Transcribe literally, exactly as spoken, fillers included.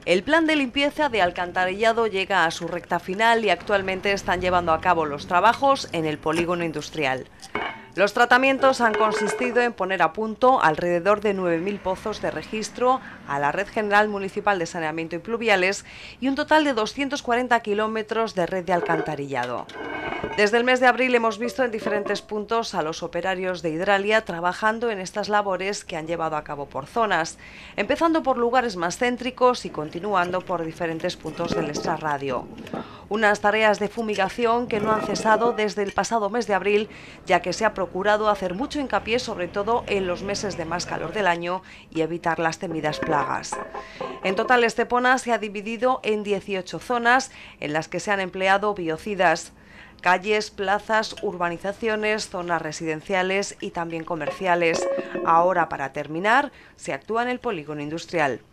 El plan de limpieza de alcantarillado llega a su recta final y actualmente están llevando a cabo los trabajos en el polígono industrial. Los tratamientos han consistido en poner a punto alrededor de nueve mil pozos de registro a la Red General Municipal de Saneamiento y Pluviales y un total de doscientos cuarenta kilómetros de red de alcantarillado. Desde el mes de abril hemos visto en diferentes puntos a los operarios de Hidralia trabajando en estas labores que han llevado a cabo por zonas, empezando por lugares más céntricos y continuando por diferentes puntos del extrarradio. Unas tareas de fumigación que no han cesado desde el pasado mes de abril, ya que se ha procurado hacer mucho hincapié sobre todo en los meses de más calor del año y evitar las temidas plagas. En total, Estepona se ha dividido en dieciocho zonas en las que se han empleado biocidas: calles, plazas, urbanizaciones, zonas residenciales y también comerciales. Ahora, para terminar, se actúa en el polígono industrial.